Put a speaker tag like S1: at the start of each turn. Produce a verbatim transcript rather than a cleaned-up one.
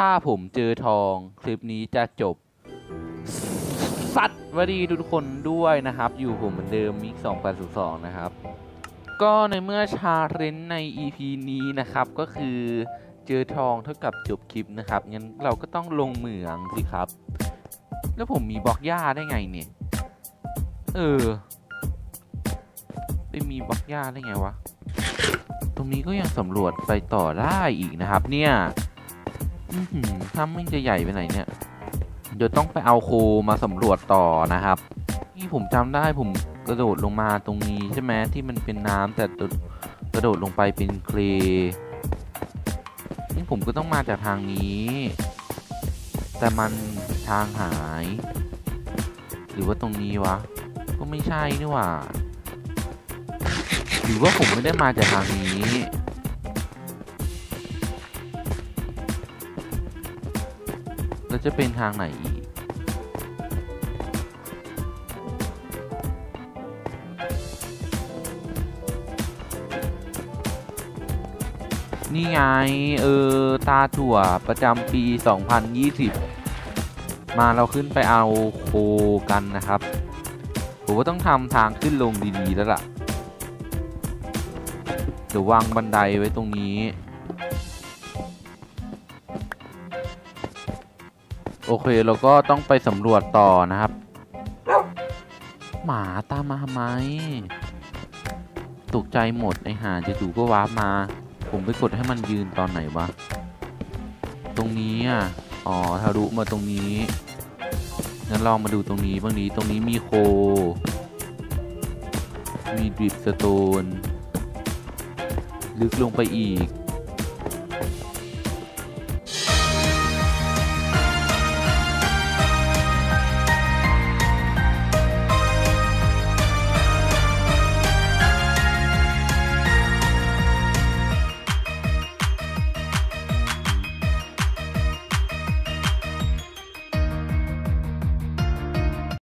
S1: ถ้าผมเจอทองคลิปนี้จะจบสัตว์วดีทุกคนด้วยนะครับอยู่ผมเหมือนเดิมมิกสองพันสองนะครับก็ในเมื่อชาเลนจ์ใน อี พี นี้นะครับก็คือเจอทองเท่ากับจบคลิปนะครับงั้นเราก็ต้องลงเหมืองสิครับแล้วผมมีบล็อกหญ้าได้ไงเนี่ยเออไปมีบล็อกหญ้าได้ไงวะตรงนี้ก็ยังสำรวจไปต่อได้อีกนะครับเนี่ยถ้ามันจะใหญ่ไปไหนเนี่ยเดี๋ยวต้องไปเอาโคมาสำรวจต่อนะครับที่ผมจำได้ผมกระโดดลงมาตรงนี้ใช่ไหมที่มันเป็นน้ำแต่กระโดดลงไปเป็นเคลนี่ผมก็ต้องมาจากทางนี้แต่มันทางหายหรือว่าตรงนี้วะก็ไม่ใช่นี่หว่าหรือว่าผมไม่ได้มาจากทางนี้แล้วจะเป็นทางไหนอีกนี่ไงเออตาถั่วประจำปีสองพันยี่สิบมาเราขึ้นไปเอาโคกันนะครับผมว่าต้องทำทางขึ้นลงดีๆแล้วล่ะเดี๋ยววางบันไดไว้ตรงนี้โอเคเราก็ต้องไปสำรวจต่อนะครับหมาตามมาทำไมตกใจหมดไอห่าจะดูก็วาร์ปมาผมไปกดให้มันยืนตอนไหนวะตรงนี้อ่ะอ๋อทะลุมาตรงนี้งั้นลองมาดูตรงนี้บ้างนี้ตรงนี้มีโคมีดริปสโตนลึกลงไปอีก